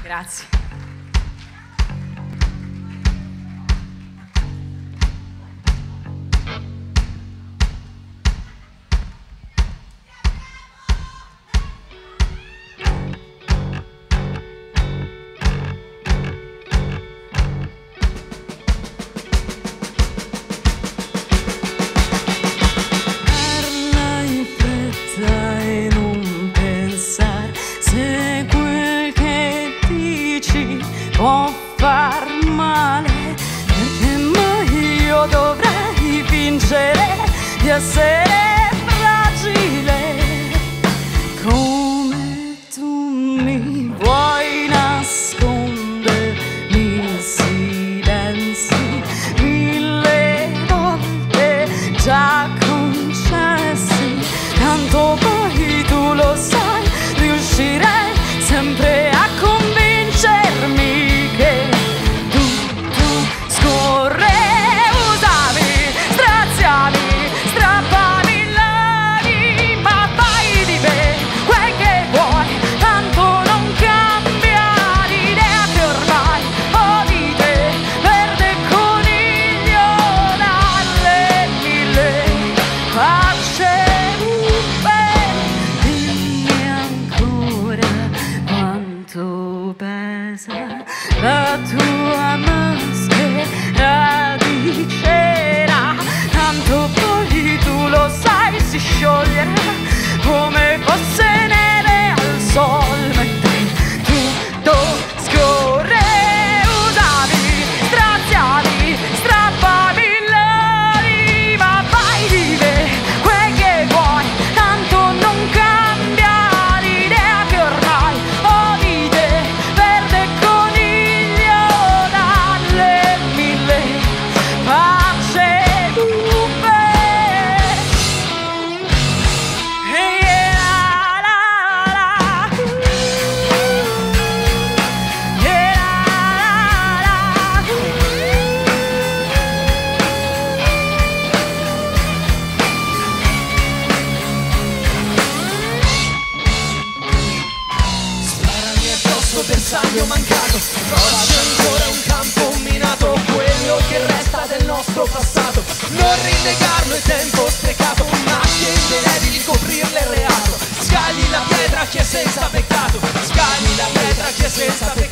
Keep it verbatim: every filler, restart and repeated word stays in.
Grazie. Può far male, perché mai io dovrei vincere di essere fragile come tu mi vuoi nascondere in silenzi mille volte già concessi, tanto poi tu lo sai, riuscirei sempre a convincermi che tutto scorre. Usavi, straziavi, strappavi l'anima, fai di me quel che vuoi, tanto non cambia l'idea che ormai ho di te, verde coniglio dalle mille facce. Dimmi ancora quanto pesa la tua maschera di cera, tanto poi tu lo sai, si scioglierà come fosse neve al sol, mentre tutto scorre. Usavi, straziavi, strappavi l'anima, fai di me quel che vuoi, tanto non cambia l'idea che ormai ho di te, verde coniglio dalle mille facce buffe. E la la la, e la la la. Sparami addosso, bersaglio mancato, ora c'è ancora un campo minato, quello che resta del nostro passato. Non rinnegarlo è tempo sprecato, macchie indelebili coprirle il reato. Scagli la pietra chi è senza peccato, scagli la pietra chi è senza peccato.